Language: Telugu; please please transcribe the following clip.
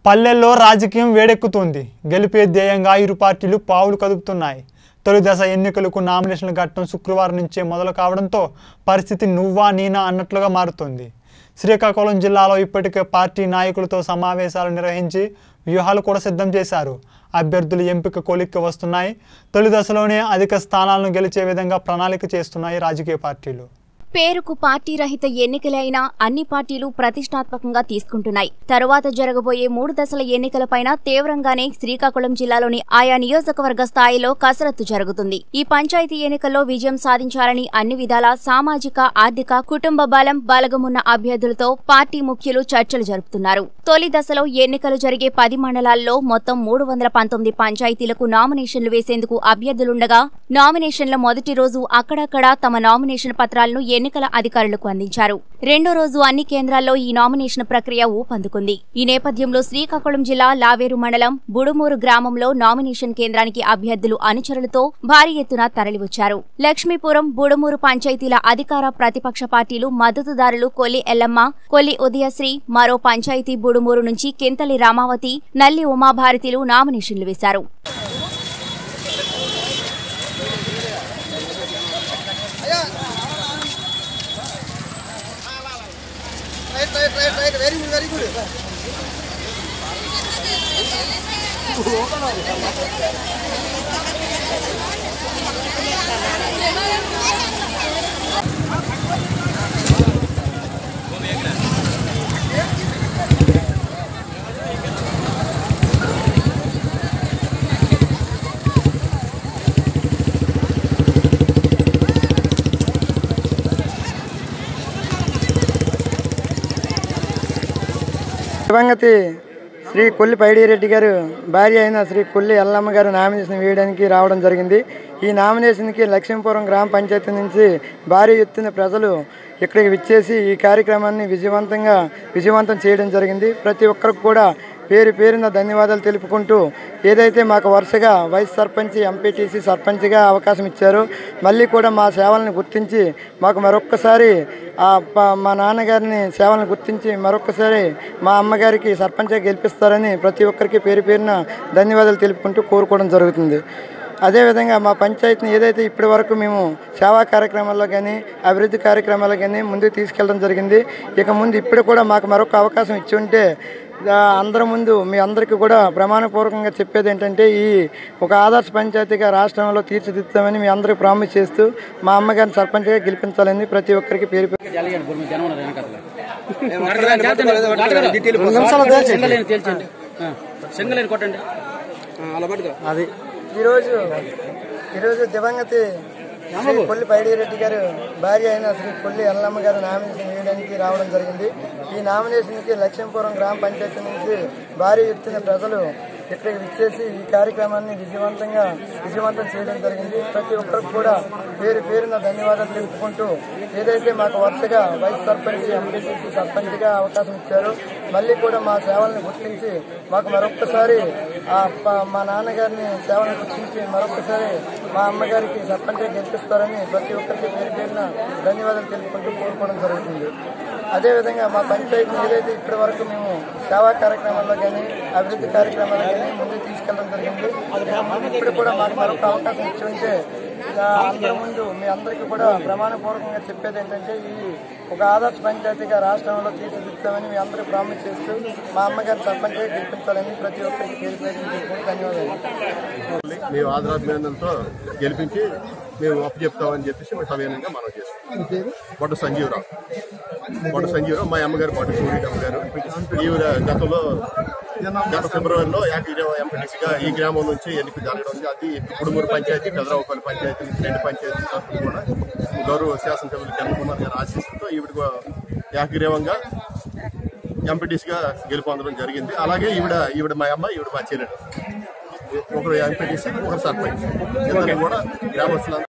పల్లెల్లో రాజకీయం వేడెక్కుతుంది. గెలిపే ధ్యేయంగా ఇరు పార్టీలు పావులు కదుపుతున్నాయి. తొలి దశ ఎన్నికలకు నామినేషన్ల ఘట్టం శుక్రవారం నుంచే మొదలు కావడంతో పరిస్థితి నువ్వా నీనా అన్నట్లుగా మారుతోంది. శ్రీకాకుళం జిల్లాలో ఇప్పటికే పార్టీ నాయకులతో సమావేశాలు నిర్వహించి వ్యూహాలు కూడా సిద్ధం చేశారు. అభ్యర్థుల ఎంపిక కొలిక్కి వస్తున్నాయి. తొలి దశలోనే అధిక స్థానాలను గెలిచే విధంగా ప్రణాళిక చేస్తున్నాయి రాజకీయ పార్టీలు. పేరుకు పార్టీ రహిత ఎన్నికలైనా అన్ని పార్టీలు ప్రతిష్టాత్మకంగా తీసుకుంటున్నాయి. తరువాత జరగబోయే 3 దశల ఎన్నికలపైన తీవ్రంగానే శ్రీకాకుళం జిల్లాలోని ఆయా నియోజకవర్గ స్థాయిలో కసరత్తు జరుగుతుంది. ఈ పంచాయతీ ఎన్నికల్లో విజయం సాధించాలని అన్ని విధాల సామాజిక, ఆర్థిక, కుటుంబ బలగమున్న అభ్యర్థులతో పార్టీ ముఖ్యులు చర్చలు జరుపుతున్నారు. తొలి దశలో ఎన్నికలు జరిగే 10 మండలాల్లో మొత్తం 319 పంచాయతీలకు నామినేషన్లు వేసేందుకు అభ్యర్థులుండగా నామినేషన్ల మొదటి రోజు అక్కడక్కడ తమ నామినేషన్ పత్రాలను ఎన్నికల అధికారులకు అందించారు. రెండో రోజు అన్ని కేంద్రాల్లో ఈ నామినేషన్ ప్రక్రియ ఊపందుకుంది. ఈ నేపథ్యంలో శ్రీకాకుళం జిల్లా లావేరు మండలం బుడుమూరు గ్రామంలో నామినేషన్ కేంద్రానికి అభ్యర్థులు అనుచరులతో భారీ ఎత్తున తరలివచ్చారు. లక్ష్మీపురం, బుడుమూరు పంచాయతీల అధికార ప్రతిపక్ష పార్టీలు మద్దతుదారులు కొల్లి ఎల్లమ్మ, కొల్లి ఉదయశ్రీ, మరో పంచాయతీ బుడుమూరు నుంచి కింతలి రామావతి, నల్లి ఉమాభారతిలు నామినేషన్లు వేశారు. Very good. దివంగతి శ్రీ కొల్లి పైడిరెడ్డి గారు భార్య అయిన శ్రీ కొల్లి ఎల్లమ్మ గారు నామినేషన్ వేయడానికి రావడం జరిగింది. ఈ నామినేషన్కి లక్ష్మీపురం గ్రామ పంచాయతీ నుంచి భారీ ఎత్తున ప్రజలు ఇక్కడికి విచ్చేసి ఈ కార్యక్రమాన్ని విజయవంతం చేయడం జరిగింది. ప్రతి ఒక్కరికి కూడా పేరున ధన్యవాదాలు తెలుపుకుంటూ ఏదైతే మాకు వరుసగా వైస్ సర్పంచ్, ఎంపీటీసీ, సర్పంచ్గా అవకాశం ఇచ్చారో మళ్ళీ కూడా మా సేవలను గుర్తించి మాకు మరొక్కసారి మా నాన్నగారిని సేవలను గుర్తించి మరొక్కసారి మా అమ్మగారికి సర్పంచ్గా గెలిపిస్తారని ప్రతి ఒక్కరికి పేరున ధన్యవాదాలు తెలుపుకుంటూ కోరుకోవడం జరుగుతుంది. అదేవిధంగా మా పంచాయతీని ఏదైతే ఇప్పటి వరకు మేము సేవా కార్యక్రమాల్లో కానీ అభివృద్ధి కార్యక్రమాల్లో కానీ ముందుకు తీసుకెళ్ళడం జరిగింది. ఇక ముందు ఇప్పుడు కూడా మాకు మరొక అవకాశం ఇచ్చి ఉంటే అందరి ముందు మీ అందరికీ కూడా ప్రమాణపూర్వకంగా చెప్పేది ఏంటంటే ఈ ఒక ఆదర్శ పంచాయతీగా రాష్ట్రంలో తీర్చిదిద్దామని మీ అందరికీ ప్రామిస్ చేస్తూ మా అమ్మగారిని సర్పంచ్గా గెలిపించాలని ప్రతి ఒక్కరికి పేరు అది ఈరోజు దివంగతి శ్రీ కొల్లి పైడిరెడ్డి గారు భార్య అయిన శ్రీ కొల్లి ఎల్లమ్మ గారు నామినేషన్ వేయడానికి రావడం జరిగింది. ఈ నామినేషన్కి లక్ష్మీపురం గ్రామ పంచాయతీ నుంచి భారీ ఎత్తున ప్రజలు ఇక్కడికి విచ్చేసి ఈ కార్యక్రమాన్ని విజయవంతం చేయడం జరిగింది. ప్రతి ఒక్కరికి కూడా పేరున ధన్యవాదాలు తెలుపుకుంటూ ఏదైతే మాకు వరుసగా వైస్ సర్పంచ్, ఎంపీటీసీ, సర్పంచ్గా అవకాశం ఇచ్చారో మళ్ళీ కూడా మా సేవలను గుర్తించి మాకు మరొక్కసారి మా నాన్నగారిని సేవలను గుర్తించి మరొకసారి మా అమ్మగారికి సర్పంచ్గా గెలిపిస్తారని ప్రతి ఒక్కరికి పేరున ధన్యవాదాలు తెలుపుకుంటూ కోరుకోవడం జరుగుతుంది. అదేవిధంగా మా పంచాయతీని ఏదైతే ఇప్పటి వరకు మేము సేవా కార్యక్రమాల్లో కానీ అభివృద్ధి కార్యక్రమాల్లో కానీ ముందుకు తీసుకెళ్ళడం జరిగింది. ఇప్పుడు కూడా మాకు మరొక అవకాశం ఇచ్చి ఉంటే అందరి ముందు మీ అందరికీ కూడా ప్రమాణపూర్వకంగా చెప్పేది ఏంటంటే ఈ ఒక ఆదర్శ పంచాయతీగా రాష్ట్రంలో తీర్చిదిద్దామని మీ అందరికీ ప్రామిస్ చేస్తూ మా అమ్మగారి సర్పంచ్గా గెలిపించాలని ప్రతి ఒక్కరికి తెలుపుకుంటూ ధన్యవాదాలు. మేము ఆదరాభినందనతో గెలిపించి మేము అప్పచెప్తామని చెప్పేసి మేము సవినయంగా మనం చేస్తాం. బొడ్డ సంజీవరావు మా అమ్మగారు బొడ్డ సూర్యమ్మ గారు ఈవిడ గత ఫిబ్రవరిలో ఎంపీటీసీగా ఈ గ్రామం నుంచి ఎన్నిక జరగడం. అది బుడుమూరు పంచాయతీ, పెదరావుపల్లి పంచాయతీ, 2 పంచాయతీ తరఫున కూడా గౌరవ శాసనసభ్యులు చంద్రకుమార్ గారి ఆశీస్సుతో ఈవిడ ఏకగ్రీవంగా ఎంపీటీసీగా గెలుపొందడం జరిగింది. అలాగే ఈవిడ మా అమ్మ, ఈవిడ మా చెల్లెలు, ఒకరు ఎంపీటీసీ, ఒకరు సర్పంచ్, ఇద్దరు కూడా గ్రామస్తులు